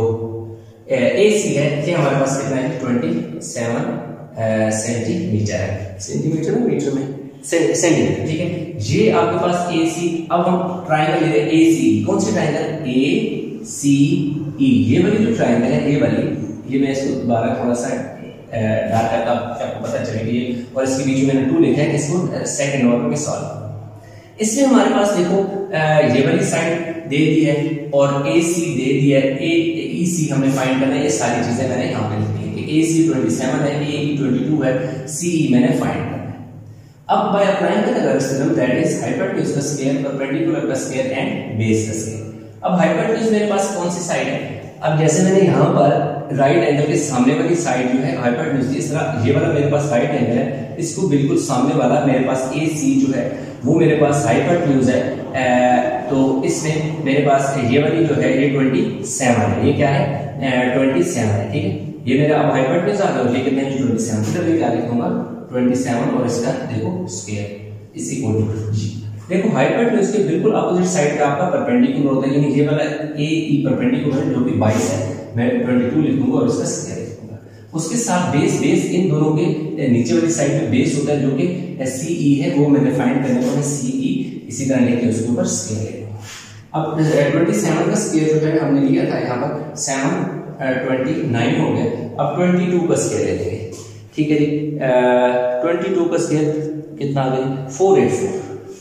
Speaker 2: ए सी है ये हमारे पास कितना है ट्वेंटी सेवन सेंटीमीटर है, सेंटीमीटर में मीटर में सेंटीमीटर, ठीक है। ये आपके पास ए सी, अब हम ट्राइंगल ले रहे हैं ए सी, कौन से ट्राइंगल ए सी ई, ये वाली जो ट्राइंगल है ये वाली, ये मैं इसको दोबारा थोड़ा सा डार्क करता हूं आपको पता चलेगी, और इसके बीच में मैंने टू लिखा है, इसको सेकंड ऑर्डर में सॉल्व। इसमें हमारे पास देखो ये वाली साइड दे दी है और ए सी दे दी है, ए ई सी हमने फाइंड करना है, ये सारी चीजें मैंने यहाँ पे लिखी है कि ए सी ट्वेंटी सेवन है, ए ई ट्वेंटी टू है, सी ई मैंने फाइंड करना है। अब by applying the Lagrange theorem that is hypotenuse का स्क्वायर परपेंडिकुलर का स्क्वायर एंड बेस का स्क्वायर। अब हाइपोटेन्यूज मेरे पास कौन सी साइड है, अब जैसे मैंने यहाँ पर राइट एंगल के सामने वाली साइड जो है हाइपोटेन्यूज, इस तरह ये वाला मेरे पास राइट एंगल है, इसको बिल्कुल सामने वाला मेरे पास ए सी जो है वो मेरे पास हाइपोटेन्यूज है, आ, तो इसमें मेरे पास ये वाली जो है ये ट्वेंटी सेवन है, ये क्या है ट्वेंटी सेवन है, ठीक है। ये मेरा अब हाइपोटेन्यूज आ गया, ये कितने हैं ट्वेंटी सेवन, फिर मैं क्या लिखूंगा ट्वेंटी सेवन और इसका देखो square is equal to G. देखो हाइपोटेन्यूज के बिल्कुल अपोजिट साइड का आपका परपेंडिकुलर होता है, यानी ये वाला ए ई परपेंडिकुलर जो कि बाईस है, मैं ट्वेंटी टू लिखूंगा और इसका स्क्वायर लिखूंगा। उसके साथ बेस, बेस इन दोनों के नीचे वाली साइड में बेस होता है जो कि सी ई है, वो मैंने फाइंड करने को मैं सी ई इसी तरह लेके उसके ऊपर स्क्वायर लेगा। अब ट्वेंटी सेवन का स्क्वायर जो है हमने लिया था यहाँ पर सेवन ट्वेंटी नाइन हो गया, अब ट्वेंटी टू का स्क्वायर ले लेंगे, ठीक है जी। ट्वेंटी टू का स्क्वायर कितना आ गया four eight four,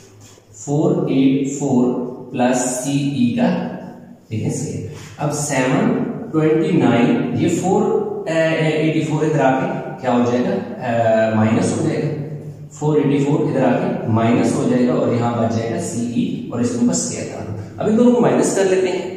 Speaker 2: four eight four plus C E का ठीक है स्क्वायर। अब सेवन ट्वेंटी नाइन ये फोर एटी फोर इधर आके क्या हो जाएगा माइनस हो जाएगा, फोर एटी फोर इधर आके माइनस हो जाएगा और यहाँ बच जाएगा सी ई और इसके ऊपर स्क्वायर करना। अब इन दोनों को माइनस कर लेते हैं,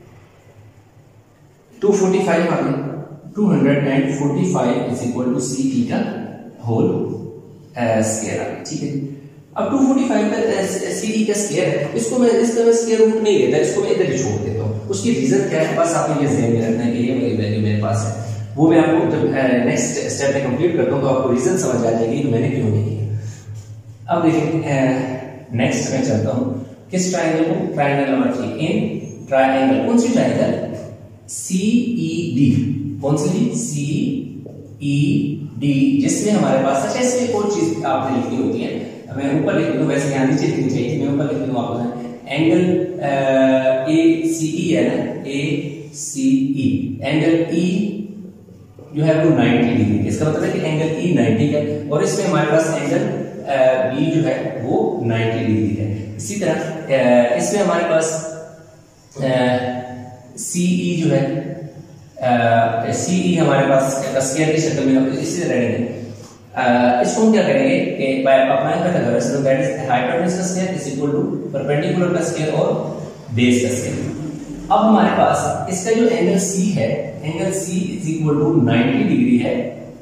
Speaker 2: टू फोर्टी फाइव आ गया, two forty five is equal to C E का होल स्क्वायर आ गया, ठीक है। अब टू फोर्टी फाइव का सी ई का स्क्वायर है, इसको मैं इसका मैं स्क्वायर रूट नहीं लेता, इसको मैं इधर ही छोड़ देता हूँ। उसकी रीजन क्या है, बस आपको ये ध्यान में रखना है कि ये वाली वैल्यू मेरे पास है, वो मैं आपको जब नेक्स्ट स्टेप में कंप्लीट करता हूँ तो आपको रीजन समझ आ जाएगी कि मैंने क्यों नहीं किया। अब देखिए नेक्स्ट मैं चलता हूँ किस ट्राइंगल को, triangle number three. In triangle कौन सी ट्राइंगल सी ई डी, कौन C D C E D, जिसमें हमारे पास अच्छा इसमें एक और चीज आपने लिखनी होती है, मैं ऊपर लिख दूं, वैसे यहाँ नीचे लिखनी चाहिए थी, मैं ऊपर लिख दूं आपको एंगल ए सी ई है ना, ए सी ई एंगल ई जो है वो नाइंटी डिग्री, इसका मतलब है कि एंगल ई नाइंटी है और इसमें हमारे पास एंगल बी जो है वो नाइंटी डिग्री है। इसी तरह इसमें हमारे पास सी ई जो है सी ई हमारे पास स्क्वायर की शक्ल में इसी तरह रहेंगे। इसको हम क्या करेंगे कि by applying the Lagrange that is hypotenuse का square is equal to perpendicular का स्क्वायर और बेस का स्क्वायर। अब हमारे पास इसका जो एंगल सी है, angle C is equal to ninety degree है,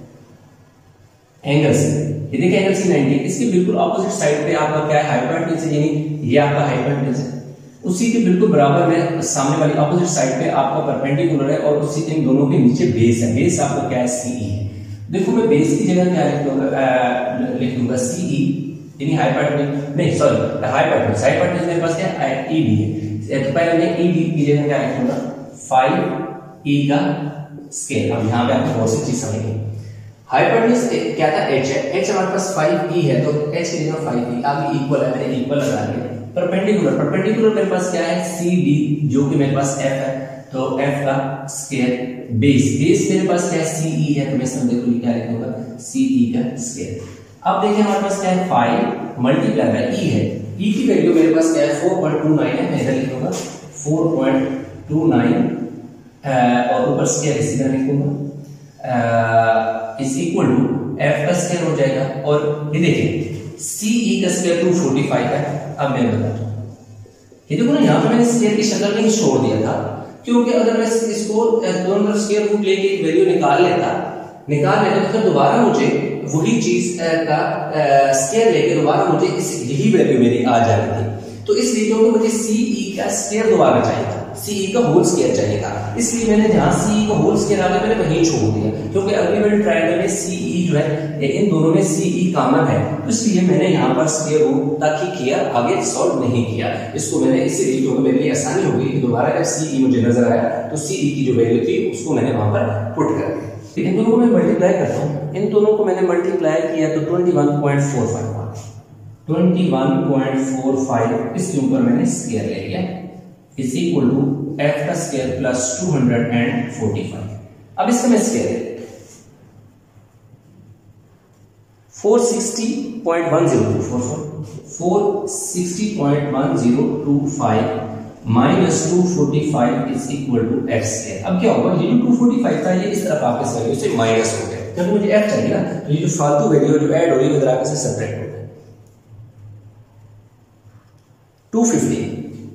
Speaker 2: एंगल सी, ये देखिए एंगल सी नाइंटी, इसके बिल्कुल ऑपोजिट साइड पे आपका क्या है हाइपोटेन्यूज, यानी ये आपका हाइपोटेन्यूज है, उसी के बिल्कुल बराबर में सामने वाली ऑपोजिट साइड पे आपका परपेंडिकुलर है और उसी इन दोनों के नीचे बेस है। बेस आपका क्या है, सीई है। देखो मैं बेस की जगह क्या लिख दूंगा, लिख दूंगा सीई यानी हाइपोटेन्यूज, नहीं सॉरी हाइपोटेन्यूज, हाइपोटेन्यूज मेरे पास क्या है, ईडी है। तो पहले मैं ईडी की जगह क्या लिख दूंगा, फाइव ई का स्केयर। अब यहाँ पे आपको बहुत सी चीज समझेंगे। हाइपोटेन्यूज क्या था, एच है, एच हमारे पास फाइव ई है तो एच की जगह फाइव ई, आगे इक्वल है, मैंने इक्वल लगा दिया। परपेंडिकुलर, परपेंडिकुलर मेरे पास क्या है, सी डी, जो कि मेरे पास एफ है, तो एफ का स्क्वायर। बेस, बेस मेरे पास क्या है, सीई है, तो मैं इसमें देखो क्या लिख दूंगा, सीई का स्क्वायर। अब देखिए हमारे पास क्या है, फाइव मल्टीप्लाई बाय ई है, ई की वैल्यू मेरे पास क्या है, फोर पॉइंट टू नाइन है, मैं इधर लिख दूंगा फोर पॉइंट टू नाइन और ऊपर स्क्वायर इसी तरह लिख दूंगा, इज इक्वल टू एफ का स्क्वायर हो जाएगा। और ये देखिए सीई का स्क्वायर टू फोर्टी फाइव है। अब मैं बताता हूं, ये देखो ना यहाँ पे मैंने स्क्वायर की शक्ल में ही छोड़ दिया था, क्योंकि अगर मैं इसको दोनों तरफ स्क्वायर रूट लेके एक वैल्यू निकाल लेता निकाल लेता तो फिर दोबारा मुझे वही चीज का स्क्वायर लेके दोबारा मुझे इस यही वैल्यू मेरी आ जानी थी। तो इसलिए क्योंकि मुझे सीई का स्क्वायर दोबारा चाहिए था, सीई का होल स्क्वायर चाहिए था, इसलिए मैंने जहां सीई का होल स्क्वायर आ गया मैंने वहीं छोड़ दिया, क्योंकि अगली वाले ट्रायंगल में सीई जो है इन दोनों में सीई कॉमन है, तो इसलिए मैंने यहाँ पर स्क्वायर रूट तक ही किया, आगे सॉल्व नहीं किया इसको मैंने, इसीलिए क्योंकि मेरे लिए आसानी हो गई कि दोबारा जब सीई मुझे नजर आया तो सीई की जो वैल्यू थी उसको मैंने वहां पर पुट कर दिया। ठीक है, इन दोनों को मैं मल्टीप्लाई करता हूँ, इन दोनों को मैंने मल्टीप्लाई किया तो twenty one point four five twenty one point four five इसके ऊपर मैंने स्क्वायर ले लिया, इज इक्वल टू एफ का square plus two hundred forty five. अब इसका मैं square four sixty point one zero two four four four sixty point one zero two five minus two forty five is equal to F square. अब क्या होगा, ये जो to forty five था ये इस तरफ आपके इस वैल्यू से माइनस हो गया, क्योंकि मुझे एफ चाहिए ना, तो ये जो फालतू वैल्यू जो ऐड हो रही है इधर आके से सेपरेट हो गया। Two fifteen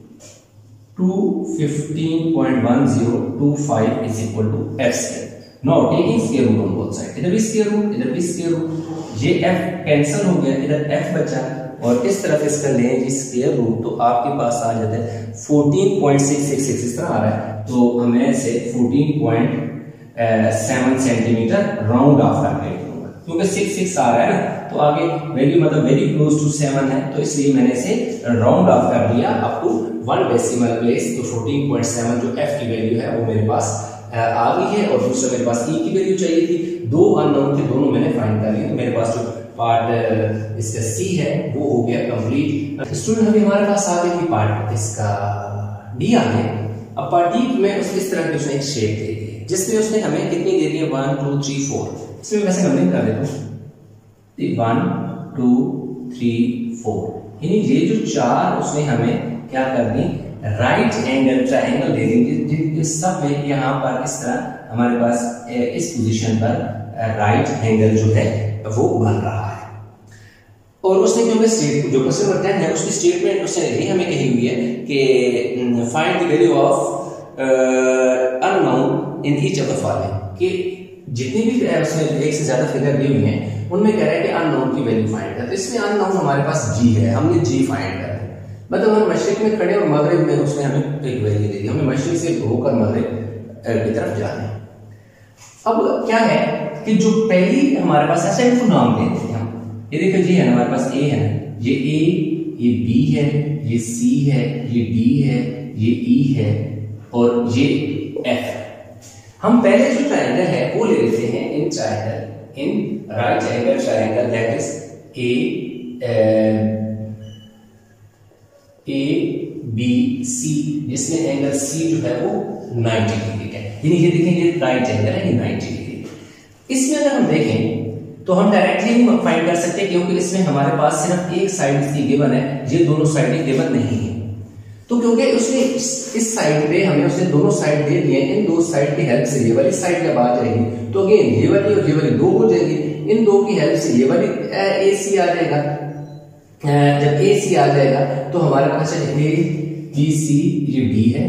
Speaker 2: two fifteen point one zero two five is equal to F square. Now taking square root on both side, इधर भी स्क्वायर रूट इधर भी स्क्वायर रूट, ये एफ कैंसिल हो गया, इधर एफ बचा और इस तरफ इसका लें जी स्क्वायर रूट, तो आपके पास आ जाता है fourteen point six six six इस तरह आ रहा है, तो हमें से fourteen point seven centimetre round off करके लिखूंगा, क्योंकि सिक्स सिक्स आ रहा है ना, तो आगे वैल्यू मतलब वेरी क्लोज टू सेवन है, तो इसलिए मैंने इसे राउंड ऑफ कर दिया up to one decimal place. तो फोर्टीन पॉइंट सेवन जो एफ की वैल्यू है वो मेरे पास आ गई है, और दूसरा मेरे पास ई की वैल्यू चाहिए थी, दो अननोन थे दोनों मैंने फाइंड कर लिए, तो मेरे पास जो पार्ट इसका सी है वो हो गया कंप्लीट। स्टूडेंट अभी हमारे पास आ गई पार्ट इसका डी आ गया। अब पार्ट डी में उसने इस तरह की उसने एक शेप दे दी है, जिसमें उसने हमें कितनी दे दी है, वन टू थ्री फोर। इसमें वैसे नंबरिंग कर देता हूँ, वन टू थ्री फोर, यानी ये जो चार उसने हमें क्या कर दी, राइट एंगल ट्रायंगल दे दी, जिनके सब में यहाँ पर इस तरह हमारे पास इस पोजीशन पर राइट एंगल जो है वो बन रहा है। और उसने क्योंकि स्टेट जो क्वेश्चन नंबर टेन है उसकी स्टेटमेंट उसने यही हमें कही हुई है कि find the value of unknown in each of the following, कि जितनी भी उसने एक से ज्यादा फिगर दी हुई हैं उनमें कह रहा है कि अननोन की वैल्यू फाइंड कर। तो इसमें अननोन हमारे पास जी है, हमने जी फाइंड कर, मतलब हम मशरिक में खड़े और मगरिब में उसने हमें एक वैल्यू दे दी, हमें मशरिक से होकर मगरिब की तरफ जाना है। अब क्या है कि जो पहली हमारे पास ऐसे इनको नाम दे देते हैं हम, ये देखो जी है हमारे पास ए है, ये ए, ये बी है, ये सी है, ये डी है, ये ई है और ये एफ है। हम पहले जो ट्रायंगल है वो ले लेते हैं in triangle in right angle triangle that is A A B C, जिसमें एंगल सी जो है वो नाइंटी डिग्री का है, यानी ये देखें ये राइट एंगल है, ये नाइंटी डिग्री। इसमें अगर हम देखें तो हम डायरेक्टली फाइंड कर सकते हैं, क्योंकि इसमें हमारे पास सिर्फ एक साइड इसकी गिवन है, ये दोनों साइडें गिवन नहीं है। तो क्योंकि उसने इस, इस साइड पे हमें उसने दोनों साइड दे दिए, इन दो साइड की हेल्प से ये वाली साइड जब आ जाएगी तो अगेन ये वाली और ये वाली दो हो जाएगी, इन दो की हेल्प से ये वाली ए सी आ जाएगा। जब ए सी आ जाएगा तो हमारे पास ए बी सी ये डी है,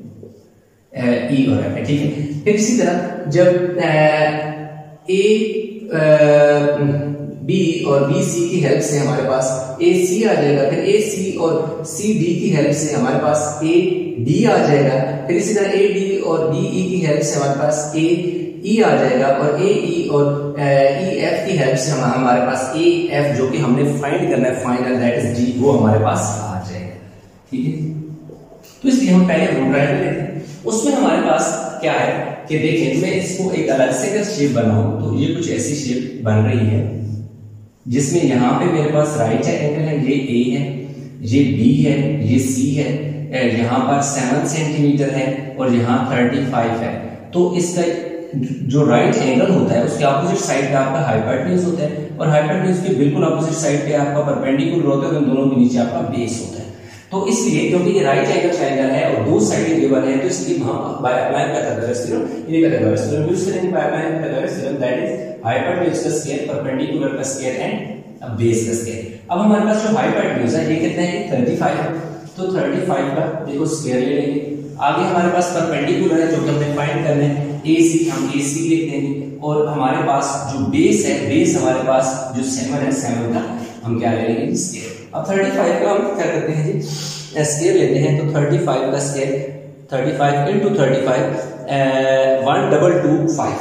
Speaker 2: ई और एफ है, ठीक है। फिर इसी तरह जब ए बी और बी सी की हेल्प से हमारे पास ए सी आ जाएगा, फिर ए सी और सी डी की हेल्प से हमारे पास ए डी आ जाएगा, फिर इसी तरह ए डी और डी ई की हेल्प से हमारे पास ए ई आ जाएगा, और ए ई और ई एफ की हेल्प से हम हमारे पास ए एफ जो कि हमने फाइंड करना है फाइनल दैट इज जी, वो हमारे पास आ जाएगा। ठीक है, तो इसलिए हम पहले रूट ट्रायंगल लेते हैं। उसमें हमारे पास क्या है कि देखें, मैं इसको एक अलग से अगर शेप बनाऊं तो ये कुछ ऐसी शेप बन रही है जिसमें यहाँ पे मेरे पास राइट एंगल है, ये ए है, ये बी है, ये सी है, यहाँ पर सेवन सेंटीमीटर है और यहाँ थर्टी फाइव है। तो इसका जो राइट एंगल होता है उसके ऑपोजिट साइड पे आपका हाइपोटेन्यूज होता है, और हाइपोटेन्यूज के बिल्कुल ऑपोजिट साइड पे आपका परपेंडिकुलर होता है, तो दोनों के नीचे आपका बेस होता है। तो इसलिए क्योंकि ये राइट एंगल ट्रायंगल है और दो साइड गिवन है, तो इसलिए हम बाय अप्लाइंग पाइथागोरस थ्योरम, ये पाइथागोरस थ्योरम यूज करेंगे by applying Pythagoras theorem that is hypotenuse का स्क्वायर, परपेंडिकुलर का स्क्वायर एंड बेस का स्क्वायर। अब हमारे पास जो हाइपोटेन्यूज है ये कितना है, थर्टी फाइव है, तो थर्टी फाइव का देखो स्क्वायर ले लेंगे। आगे हमारे पास परपेंडिकुलर है जो कि हमने फाइंड करना है, ए सी, हम ए सी लिख देंगे, और हमारे पास जो बेस है, बेस हमारे पास जो सेवन है, सेवन का हम क्या ले लेंगे, स्क्वायर। अब थर्टी फाइव का हम क्या करते हैं जी, स्क्वायर लेते हैं, तो थर्टी फाइव का square thirty five into thirty five, one double two five,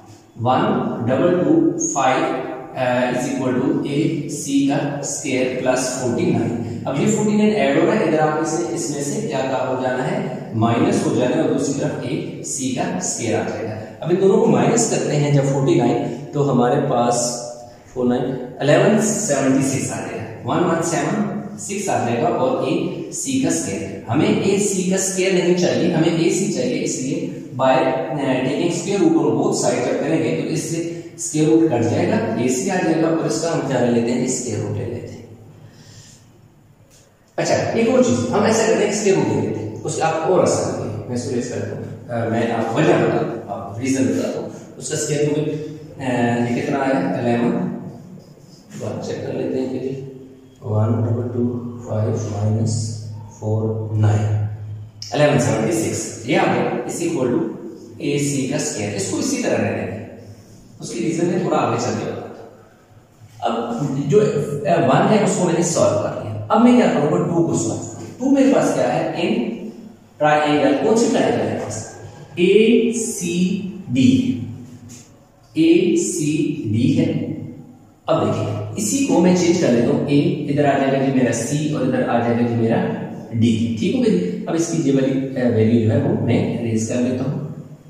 Speaker 2: one double two five is equal to A C का स्क्वायर प्लस फोर्टी नाइन। अब ये फोर्टी नाइन ऐड हो रहा है इधर, आप इसे इसमें से क्या का हो जाना है, माइनस हो जाना है, और दूसरी तरफ ए सी का स्क्वायर आ जाएगा। अब इन दोनों को माइनस करते हैं जब फोर्टी नाइन, तो हमारे पास four nine eleven seventy six आ जाएगा, वन वन सेवन सिक्स आ जाएगा, और ए सी का स्क्वायर। हमें ए सी का स्क्वायर नहीं चाहिए, हमें ए सी चाहिए, इसलिए by taking square root on both side जब करेंगे तो इससे स्क्वायर रूट कट जाएगा, ए सी आ जाएगा, और इसका हम क्या ले लेते हैं, स्क्वायर रूट ले लेते हैं। अच्छा, एक और चीज हम ऐसा करते हैं, स्क्वायर रूट ले लेते हैं, उससे आपको और आसान लगेगा। मैं इसको रेस करता हूं, मैं आपको वजह बताता हूं, आप रीजन बताता हूं। उसका स्क्वायर रूट ये कितना आया, इलेवन, बात चेक कर लेते हैं कि one double two five minus four nine, eleven seventy six, ये आ गया, इस इक्वल टू ए सी का स्क्वायर। इसको इसी तरह रहने दें, उसकी रीजन में थोड़ा आगे चल के बताता हूं। अब जो वन है उसको मैंने सॉल्व कर लिया, अब मैं क्या करूंगा, टू को सॉल्व। टू मेरे पास क्या है, इन ट्रायंगल, कौन सी ट्रायंगल है पास, ए सी डी, ए सी डी है। अब देखिए इसी को मैं चेंज कर लेता हूं, ए इधर आ जाएगा जी मेरा सी, और इधर आ जाएगा जी मेरा डी। ठीक हो गई। अब इसकी ये वाली वैल्यू जो है वो मैं रेज कर लेता हूं,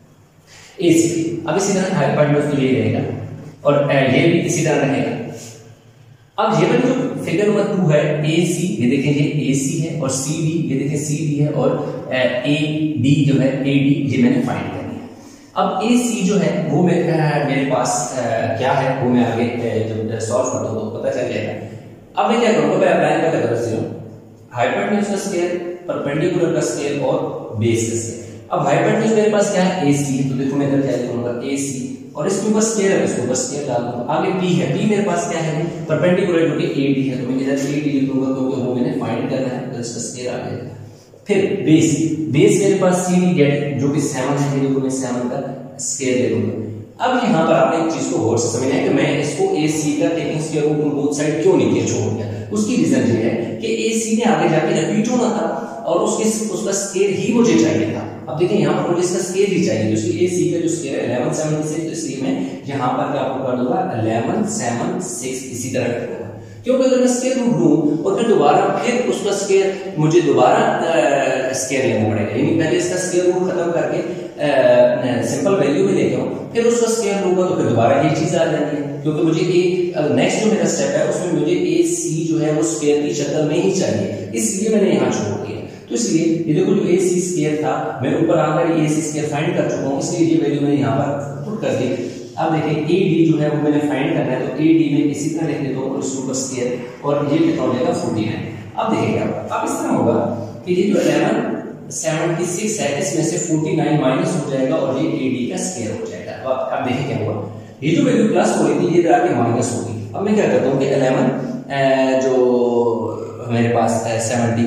Speaker 2: ए सी। अब इसी तरह हाइपोटेन्यूज ये रहेगा, और ये भी इसी तरह रहेगा। अब ये वाली जो फिगर नंबर टू है, ए सी, ये देखें ये ए सी है, और सी डी, ये देखें सी डी है, और ए डी जो है, ए डी, ये मैंने फाइंड कर लिया। अब ए सी जो है वो मेरे मेरे पास आ, क्या है, वो मैं आगे जब सॉल्व करता हूं तो पता चल जाएगा। अब मैं क्या करूंगा, मैं अप्लाई करता हूं हाइपोटेन्यूज का स्क्वायर, परपेंडिकुलर का स्क्वायर और बेस का स्क्वायर। अब हाइपोटेन्यूज मेरे पास क्या है, ए सी, तो देखो मैं इधर क्या लिखूंगा, ए सी, और इसके ऊपर स्क्वायर है, इसके ऊपर स्क्वायर डाल दूंगा। आगे पी है, पी मेरे पास क्या है, परपेंडिकुलर जो कि ए डी है, तो मैं इधर ए डी लिखूंगा क्योंकि वो मैंने फाइंड करना है, तो इसका स्क्वायर आ जाएगा। फिर बेस, बेस मेरे पास सी डी गेट जो कि सेवन है, देखो मैं सेवन का स्क्वायर ले लूंगा। अब यहाँ पर आपने एक चीज को गौर से समझना है कि मैं इसको ए सी का taking square root on both side क्यों नहीं किया, छोड़ दिया। उसकी रीजन ये है कि ए सी ने आगे जाके रिपीट होना था, और उसके उसका स्क्वायर ही मुझे चाहिए था। अब देखिए यहाँ पर मुझे इसका स्क्वायर ही चाहिए, तो इसलिए ए सी का जो स्क्वायर है इलेवन सेवेंटी सिक्स, तो इसलिए मैं यहाँ पर क्या कर दूंगा, इलेवन सेवन सिक्स इसी तरह कर दूंगा। क्योंकि अगर मैं स्क्वायर रूट लूं और फिर दोबारा फिर उसका स्क्वायर मुझे दोबारा स्क्वायर लेना पड़ेगा, यानी पहले इसका स्क्वायर रूट खत्म करके सिंपल वैल्यू में लेके आऊं, फिर उसका स्क्वायर लूंगा तो फिर दोबारा ये चीज आ जाती है। क्योंकि मुझे ए नेक्स्ट जो मेरा स्टेप है उसमें मुझे ए सी जो है वो स्क्वायर की शक्ल में ही चाहिए, इसलिए मैंने यहाँ छोड़ दिया। तो इसलिए ये देखो जो ए सी स्क्वायर था, मैं ऊपर आकर ए सी स्क्वायर फाइंड कर चुका हूँ, इसलिए ये वैल्यू मैंने यहाँ पर पुट कर दी। अब देखिए ए डी जो है वो मैंने फाइंड करना है, तो ए डी में इसी तरह लिख देता हूँ, और उसके ऊपर स्क्वायर, और ये कितना हो जाएगा, फोर्टी नाइन। अब देखिए अब इस तरह होगा कि ये जो इलेवन सेवेंटी सिक्स है, इसमें से फोर्टी नाइन माइनस हो जाएगा, और ये ए डी का स्क्वायर हो जाएगा। अब अब देखिए क्या हुआ, ये जो वैल्यू प्लस हो रही थी ये आके माइनस होगी। अब मैं क्या करता हूँ कि इलेवन जो मेरे पास सेवेंटी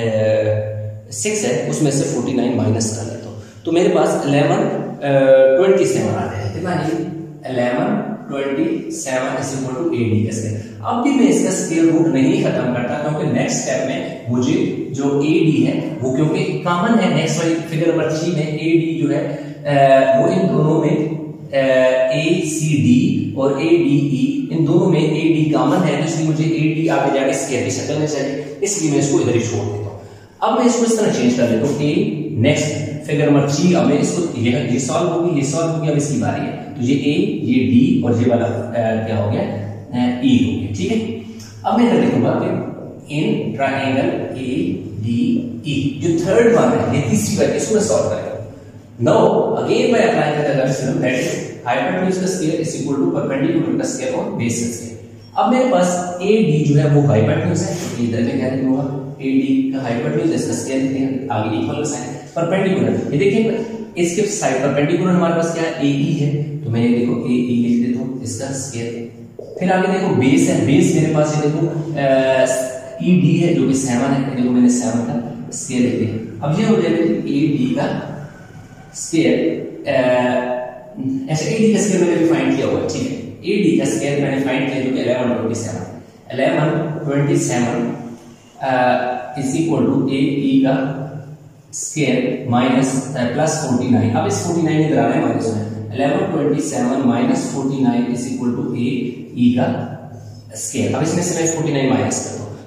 Speaker 2: सिक्स है उसमें से फोर्टी नाइन माइनस कर लेता हूँ, तो मेरे पास इलेवन ट्वेंटी सेवन आ जाएगा। कितना, eleven twenty seven is equal to A D का स्क्वायर। अब भी मैं इसका स्क्वायर रूट नहीं खत्म करता, क्योंकि नेक्स्ट स्टेप में मुझे जो ए डी है वो, क्योंकि कॉमन है नेक्स्ट वाली फिगर नंबर थ्री में ए डी जो है आ, वो इन दोनों में ए सी डी और ए डी ई, इन दोनों में ए डी कॉमन है, तो इसलिए मुझे ए डी आगे जाके स्क्वायर की शक्ल में चाहिए, इसलिए मैं इसको इधर ही छोड़ देता हूँ। अब मैं इसको इस तरह चेंज कर लेता हूँ, a next figure number three, अब मैं इसको ये ये सॉल्व होगी, ये सॉल्व होगी, अब इसकी बारी है, तो ये ए, ये डी और ये वाला आ, क्या हो गया, ई हो गया, ठीक है। अब मैं इधर लिखूंगा कि इन ट्रायंगल ए डी ई, जो थर्ड वन है, ये तीसरी बार इसको मैं सॉल्व करेंगे। Now again by applying the Taylor's theorem, that is hypotenuse का square is equal to perpendicular का स्क्वायर और बेस का स्क्वायर। अब मेरे पास ए डी जो है वो हाइपोटेन्यूज है, तो इधर में क्या लिखूंगा, ए डी का हाइपोटेन्यूज, इसका स्क्वायर लिखते हैं, आगे इक्वल का साइन, परपेंडिकुलर, ये देखिए इसके साइड परपेंडिकुलर हमारे पास क्या है, ए ई है, तो मैं ये देखो ए ई लिख देता हूं, इसका स्क्वायर। फिर आगे देखो बेस है, बेस मेरे पास ये देखो ई डी है जो कि सेवन है, देखो मैंने सेवन का स्क्वायर लिख दिया। अब ये हो जाएगा ए डी का स्क्वायर, ऐसे ए डी का स्क्वायर मैंने भी फाइंड किया हुआ है, ठीक है, ए डी का स्क्वायर मैंने फाइंड किया जो कि eleven twenty seven, eleven twenty seven is equal to A E का square minus plus forty nine. अब इस फोर्टी नाइन इधर आ रहा है माइनस में, eleven twenty seven minus forty nine is equal to A E का स्क्वायर। अब इसमें से मैं फोर्टी नाइन माइनस कर दूं,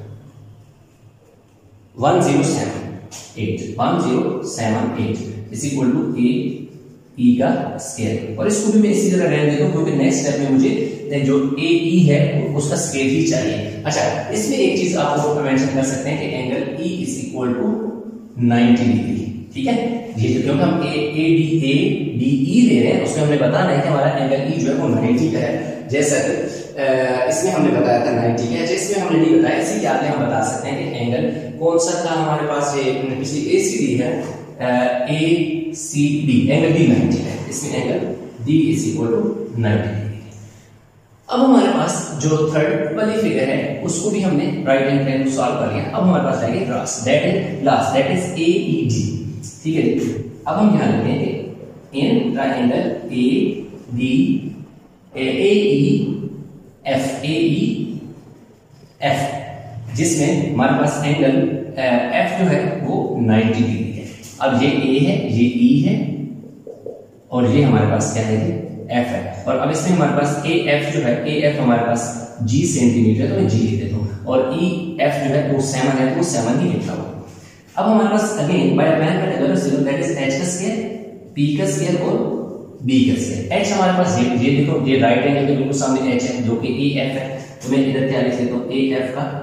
Speaker 2: one zero seven eight, one zero seven eight is equal to A E का स्क्वायर, और इसको भी मैं इसी तरह रहने देता हूं, क्योंकि नेक्स्ट स्टेप में मुझे जो ए ई है उसका स्क्वायर ही चाहिए। अच्छा, इसमें एक चीज आप लोग मेंशन कर सकते हैं कि angle E is equal to ninety degree, ठीक है, ये जो क्योंकि हम ए ए डी ए डी ई ले रहे हैं, उसमें हमने बताना है कि हमारा एंगल ई जो है वो नाइंटी का है, जैसा कि इसमें हमने बताया था नाइंटी का है, जिसमें हमने नहीं बताया, इसी के आगे हम बता सकते हैं कि एंगल कौन सा था हमारे पास, ये पिछली ए सी डी है, A C D, angle D ninety है, इसमें angle D is equal to ninety degree. अब हमारे पास जो थर्ड वाली फिगर है उसको भी हमने राइट हैंड ट्रायंगल सॉल्व कर लिया। अब हमारे पास आएगी last, that is last that is A E D, ठीक है। अब हम ध्यान रखें इन triangle A D A E F, A E F, जिसमें हमारे पास एंगल एफ जो है वो नाइंटी डिग्री है। अब ये ए है, ये ई है, और ये हमारे पास क्या है, एफ है, और अब इसमें हमारे पास ए एफ जो है, ए एफ हमारे पास जी सेंटीमीटर, तो मैं जी लिख देता हूं, और ई एफ जो है वो सेवन है, तो वो सेवन ही लिखता हूं। अब हमारे पास again by applying the Taylor's theorem, that is H का स्क्वायर, पी का स्क्वायर और बी का स्क्वायर। एच हमारे पास ये ये देखो, ये राइट एंगल के बिल्कुल सामने एच है जो कि ए एफ है, तो मैं इधर क्या लिख देता हूं, ए एफ का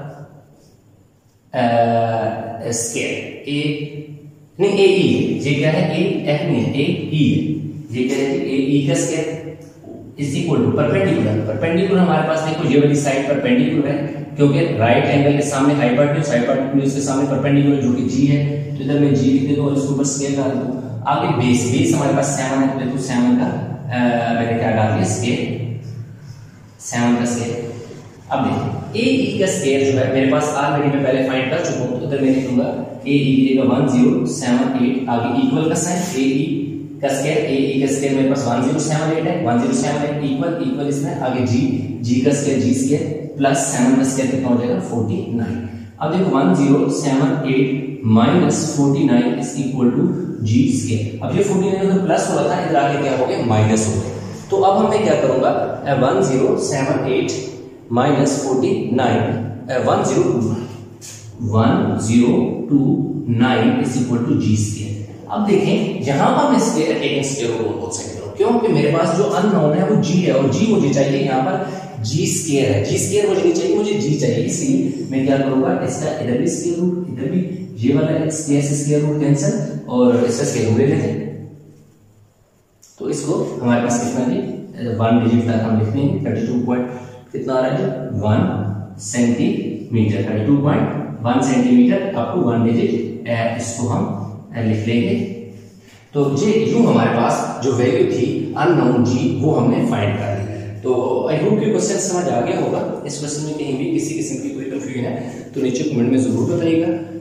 Speaker 2: स्क्वायर, ए नहीं ए ई, ये क्या है, ए एफ नहीं है, ए ई है, ये क्या है, ए ई का square is equal to perpendicular, perpendicular हमारे पास देखो ये वाली साइड परपेंडिकुलर है, क्योंकि राइट एंगल के सामने हाइपोटेन्यूज, हाइपोटेन्यूज के सामने परपेंडिकुलर जो कि जी है, तो इधर मैं जी लिख देता हूं और इसके ऊपर स्क्वायर डाल दूं। आगे बेस, बेस हमारे पास सेवन है, तो देखो सेवन का मैंने क्या डाल दिया, स्क्वायर, सेवन का स्क्वायर। अब देखिए ए ई का स्क्वायर जो है मेरे पास ऑलरेडी मैं पहले फाइंड कर चुका हूं, तो इधर मैं लिखूंगा ए ई की जगह वन जीरो सेवन एट, आगे इक्वल का साइन, ए ई का स्क्वायर, ए ई का स्क्वायर मेरे पास वन जीरो सेवन एट है, one zero seven eight equal equal इसमें आगे जी, जी का square, G square plus seven का स्क्वायर कितना हो जाएगा, फोर्टी नाइन। अब देखो one zero seven eight minus forty nine is equal to G square. अब ये फोर्टी नाइन तो प्लस हो रहा था, इधर आगे क्या हो गया, माइनस हो गया। तो अब हम मैं क्या करूंगा, one zero seven eight minus forty nine, one zero two one zero two nine is equal to G square. अब देखें यहां पर मैं स्क्वायर टेकिंग स्क्वायर रूट बोल सकता हूं, क्योंकि मेरे पास जो अननोन है वो जी है, और जी मुझे चाहिए यहां पर जी स्क्वायर है, जी स्क्वायर मुझे नहीं चाहिए, मुझे जी चाहिए, इसलिए मैं क्या करूंगा, इसका इधर भी स्क्वायर रूट, इधर भी ये वाला स्क्वायर से स्क्वायर रूट कैंसिल, और इसका स्क्वायर रूट ले लेते हैं। तो इसको हमारे पास कितना जी, वन डिजिट तक हम लिखते हैं, थर्टी टू पॉइंट कितना आ रहा है, one centimetre, thirty two point one centimetre up to one digit, इसको हम लिख लेंगे। तो ये यूं हमारे पास जो वैल्यू थी अननोन जी वो हमने फाइंड कर ली। तो आई होप कि क्वेश्चन समझ आ गया होगा। इस क्वेश्चन में कहीं भी किसी किस्म की कोई कंफ्यूजन है तो नीचे कमेंट में जरूर बताइएगा।